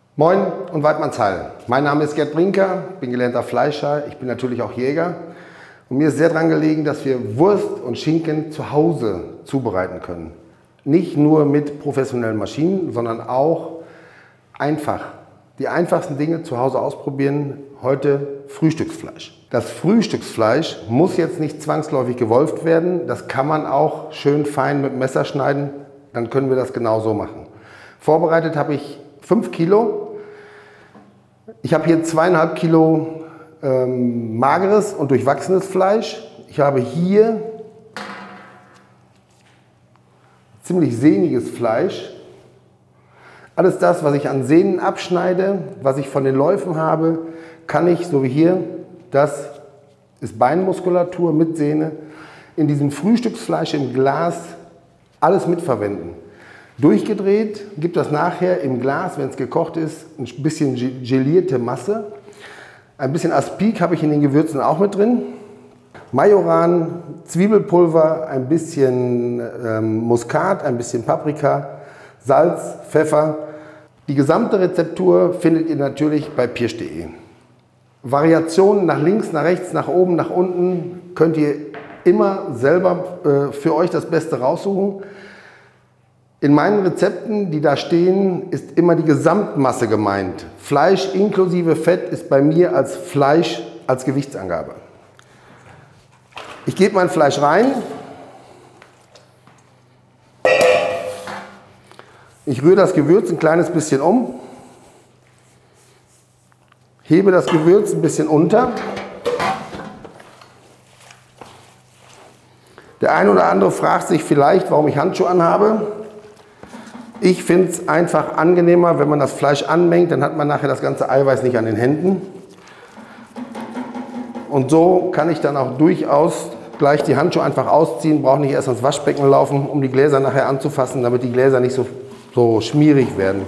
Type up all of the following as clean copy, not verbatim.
Moin und Weidmannsheil. Mein Name ist Gerd Brinker, bin gelernter Fleischer, ich bin natürlich auch Jäger. Und mir ist sehr daran gelegen, dass wir Wurst und Schinken zu Hause zubereiten können. Nicht nur mit professionellen Maschinen, sondern auch einfach. Die einfachsten Dinge zu Hause ausprobieren, heute Frühstücksfleisch. Das Frühstücksfleisch muss jetzt nicht zwangsläufig gewolft werden, das kann man auch schön fein mit dem Messer schneiden, dann können wir das genau so machen. Vorbereitet habe ich 5 Kilo. Ich habe hier 2,5 Kilo mageres und durchwachsenes Fleisch. Ich habe hier ziemlich sehniges Fleisch. Alles das, was ich an Sehnen abschneide, was ich von den Läufen habe, kann ich, so wie hier, das ist Beinmuskulatur mit Sehne, in diesem Frühstücksfleisch im Glas alles mitverwenden. Durchgedreht gibt das nachher im Glas, wenn es gekocht ist, ein bisschen gelierte Masse. Ein bisschen Aspik habe ich in den Gewürzen auch mit drin. Majoran, Zwiebelpulver, ein bisschen Muskat, ein bisschen Paprika, Salz, Pfeffer. Die gesamte Rezeptur findet ihr natürlich bei pirsch.de. Variationen nach links, nach rechts, nach oben, nach unten könnt ihr immer selber für euch das Beste raussuchen. In meinen Rezepten, die da stehen, ist immer die Gesamtmasse gemeint. Fleisch inklusive Fett ist bei mir als Fleisch als Gewichtsangabe. Ich gebe mein Fleisch rein. Ich rühre das Gewürz ein kleines bisschen um. Hebe das Gewürz ein bisschen unter. Der eine oder andere fragt sich vielleicht, warum ich Handschuhe anhabe. Ich finde es einfach angenehmer, wenn man das Fleisch anmengt, dann hat man nachher das ganze Eiweiß nicht an den Händen. Und so kann ich dann auch durchaus gleich die Handschuhe einfach ausziehen, brauche nicht erst ans Waschbecken laufen, um die Gläser nachher anzufassen, damit die Gläser nicht so schmierig werden.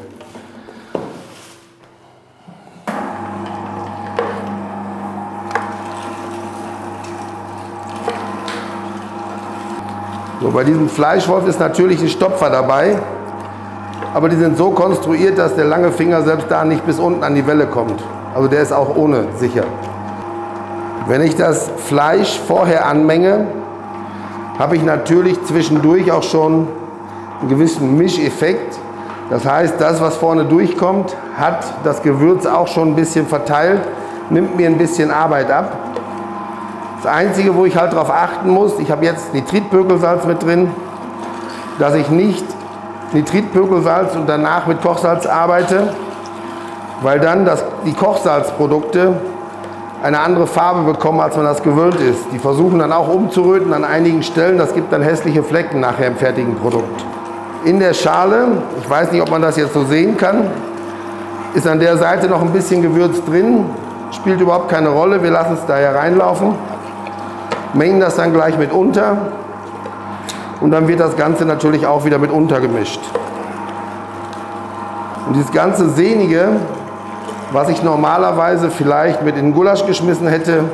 So, bei diesem Fleischwolf ist natürlich ein Stopfer dabei. Aber die sind so konstruiert, dass der lange Finger selbst da nicht bis unten an die Welle kommt. Also der ist auch ohne sicher. Wenn ich das Fleisch vorher anmenge, habe ich natürlich zwischendurch auch schon einen gewissen Mischeffekt. Das heißt, das, was vorne durchkommt, hat das Gewürz auch schon ein bisschen verteilt, nimmt mir ein bisschen Arbeit ab. Das Einzige, wo ich halt darauf achten muss, ich habe jetzt Nitritpökelsalz mit drin, dass ich nicht Nitritpökelsalz und danach mit Kochsalz arbeite, weil dann die Kochsalzprodukte eine andere Farbe bekommen, als man das gewöhnt ist. Die versuchen dann auch umzuröten an einigen Stellen, das gibt dann hässliche Flecken nachher im fertigen Produkt. In der Schale, ich weiß nicht, ob man das jetzt so sehen kann, ist an der Seite noch ein bisschen Gewürz drin, spielt überhaupt keine Rolle, wir lassen es daher reinlaufen, mengen das dann gleich mit unter. Und dann wird das Ganze natürlich auch wieder mit untergemischt. Und dieses ganze Sehnige, was ich normalerweise vielleicht mit in den Gulasch geschmissen hätte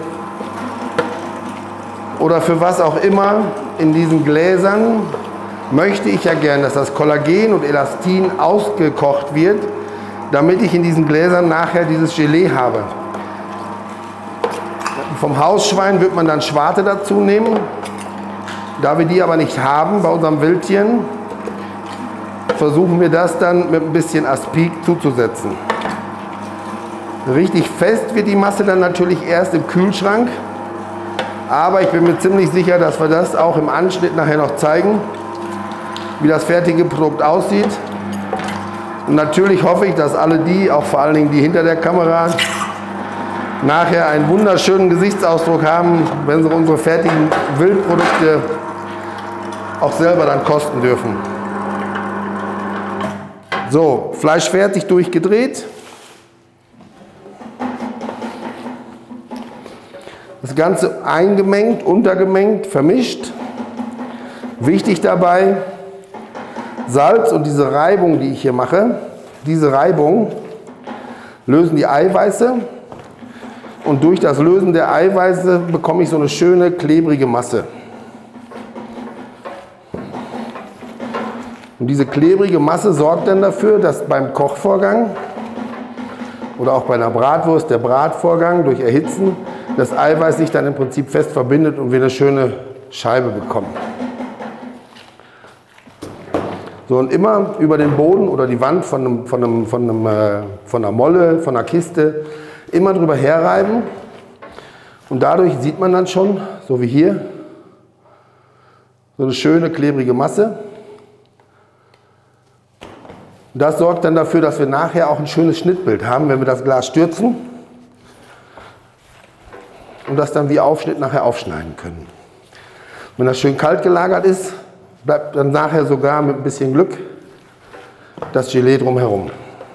oder für was auch immer in diesen Gläsern, möchte ich ja gern, dass das Kollagen und Elastin ausgekocht wird, damit ich in diesen Gläsern nachher dieses Gelee habe. Vom Hausschwein wird man dann Schwarte dazu nehmen. Da wir die aber nicht haben bei unserem Wildtieren, versuchen wir das dann mit ein bisschen Aspik zuzusetzen. Richtig fest wird die Masse dann natürlich erst im Kühlschrank, aber ich bin mir ziemlich sicher, dass wir das auch im Anschnitt nachher noch zeigen, wie das fertige Produkt aussieht. Und natürlich hoffe ich, dass alle die, auch vor allen Dingen die hinter der Kamera, nachher einen wunderschönen Gesichtsausdruck haben, wenn sie unsere fertigen Wildprodukte auch selber dann kosten dürfen. So, Fleisch fertig, durchgedreht. Das Ganze eingemengt, untergemengt, vermischt. Wichtig dabei, Salz und diese Reibung, die ich hier mache, diese Reibung lösen die Eiweiße. Und durch das Lösen der Eiweiße bekomme ich so eine schöne, klebrige Masse. Und diese klebrige Masse sorgt dann dafür, dass beim Kochvorgang oder auch bei einer Bratwurst der Bratvorgang durch Erhitzen das Eiweiß sich dann im Prinzip fest verbindet und wir eine schöne Scheibe bekommen. So, und immer über den Boden oder die Wand von einer Molle, von einer Kiste, immer drüber herreiben. Und dadurch sieht man dann schon, so wie hier, so eine schöne klebrige Masse. Und das sorgt dann dafür, dass wir nachher auch ein schönes Schnittbild haben, wenn wir das Glas stürzen und das dann wie Aufschnitt nachher aufschneiden können. Wenn das schön kalt gelagert ist, bleibt dann nachher sogar mit ein bisschen Glück das Gelee drumherum.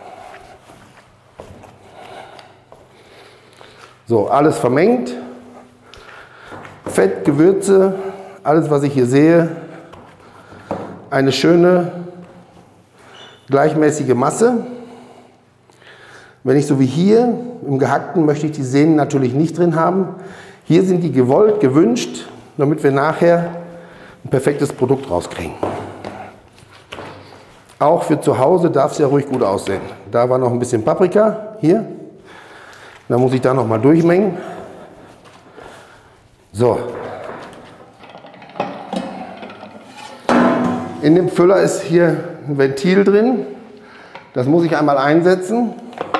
So, alles vermengt. Fett, Gewürze, alles was ich hier sehe. Eine schöne, gleichmäßige Masse. Wenn ich so wie hier im Gehackten möchte ich die Sehnen natürlich nicht drin haben. Hier sind die gewollt, gewünscht, damit wir nachher ein perfektes Produkt rauskriegen. Auch für zu Hause darf es ja ruhig gut aussehen. Da war noch ein bisschen Paprika, hier. Dann muss ich da noch mal durchmengen. So. In dem Füller ist hier ein Ventil drin. Das muss ich einmal einsetzen.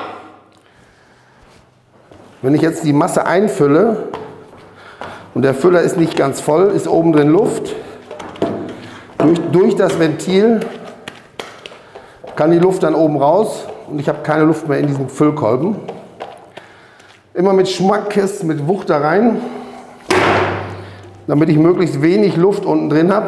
Wenn ich jetzt die Masse einfülle und der Füller ist nicht ganz voll, ist oben drin Luft. Durch das Ventil kann die Luft dann oben raus und ich habe keine Luft mehr in diesem Füllkolben. Immer mit Schmackes, mit Wucht da rein, damit ich möglichst wenig Luft unten drin habe.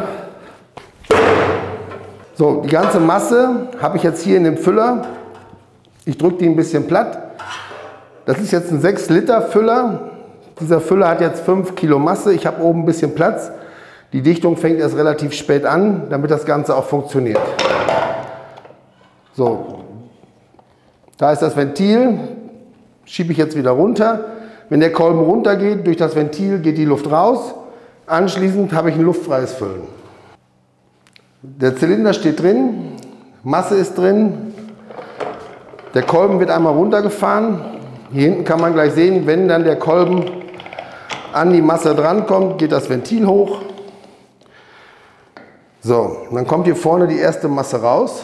So, die ganze Masse habe ich jetzt hier in dem Füller. Ich drücke die ein bisschen platt. Das ist jetzt ein 6 Liter Füller. Dieser Füller hat jetzt 5 Kilo Masse. Ich habe oben ein bisschen Platz. Die Dichtung fängt erst relativ spät an, damit das Ganze auch funktioniert. So, da ist das Ventil. Schiebe ich jetzt wieder runter. Wenn der Kolben runter geht, durch das Ventil geht die Luft raus. Anschließend habe ich ein luftfreies Füllen. Der Zylinder steht drin, Masse ist drin. Der Kolben wird einmal runtergefahren. Hier hinten kann man gleich sehen, wenn dann der Kolben an die Masse drankommt, geht das Ventil hoch. So, und dann kommt hier vorne die erste Masse raus.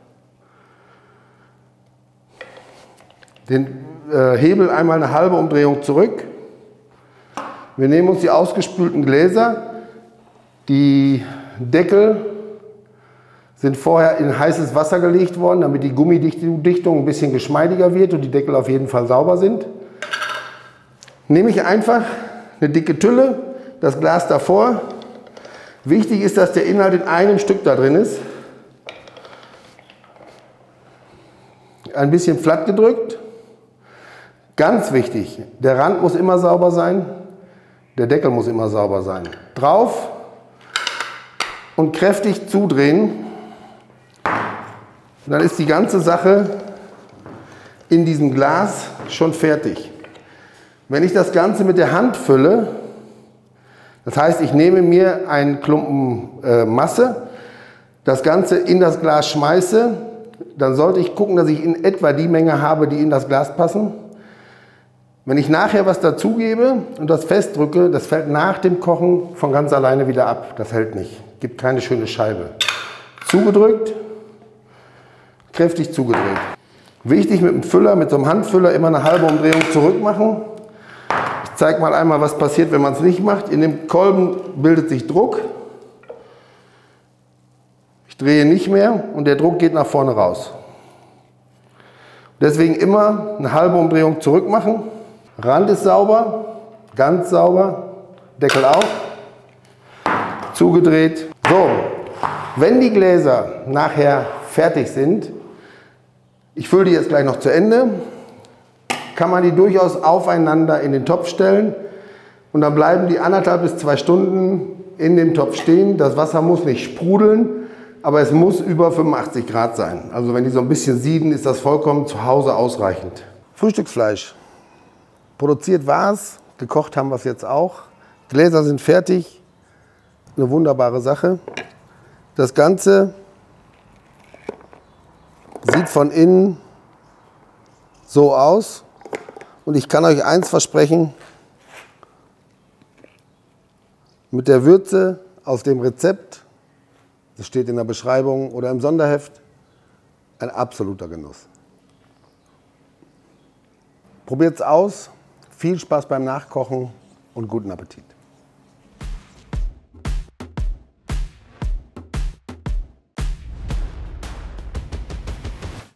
Den Hebel einmal eine halbe Umdrehung zurück. Wir nehmen uns die ausgespülten Gläser. Die Deckel sind vorher in heißes Wasser gelegt worden, damit die Gummidichtung ein bisschen geschmeidiger wird und die Deckel auf jeden Fall sauber sind. Nehme ich einfach eine dicke Tülle, das Glas davor. Wichtig ist, dass der Inhalt in einem Stück da drin ist. Ein bisschen flatt gedrückt. Ganz wichtig, der Rand muss immer sauber sein, der Deckel muss immer sauber sein. Drauf und kräftig zudrehen. Und dann ist die ganze Sache in diesem Glas schon fertig. Wenn ich das Ganze mit der Hand fülle, das heißt, ich nehme mir einen Klumpen Masse, das Ganze in das Glas schmeiße, dann sollte ich gucken, dass ich in etwa die Menge habe, die in das Glas passen. Wenn ich nachher was dazugebe und das festdrücke, das fällt nach dem Kochen von ganz alleine wieder ab. Das hält nicht. Gibt keine schöne Scheibe. Zugedrückt, kräftig zugedreht. Wichtig mit dem Füller, mit so einem Handfüller immer eine halbe Umdrehung zurück machen. Ich zeige mal einmal, was passiert, wenn man es nicht macht. In dem Kolben bildet sich Druck. Ich drehe nicht mehr und der Druck geht nach vorne raus. Deswegen immer eine halbe Umdrehung zurück machen. Rand ist sauber, ganz sauber, Deckel auch, zugedreht. So, wenn die Gläser nachher fertig sind, ich fülle die jetzt gleich noch zu Ende, kann man die durchaus aufeinander in den Topf stellen und dann bleiben die 1,5 bis 2 Stunden in dem Topf stehen. Das Wasser muss nicht sprudeln, aber es muss über 85 Grad sein. Also wenn die so ein bisschen sieden, ist das vollkommen zu Hause ausreichend. Frühstücksfleisch. Produziert war es, gekocht haben wir es jetzt auch. Gläser sind fertig, eine wunderbare Sache. Das Ganze sieht von innen so aus. Und ich kann euch eins versprechen, mit der Würze aus dem Rezept, das steht in der Beschreibung oder im Sonderheft, ein absoluter Genuss. Probiert's aus, viel Spaß beim Nachkochen und guten Appetit.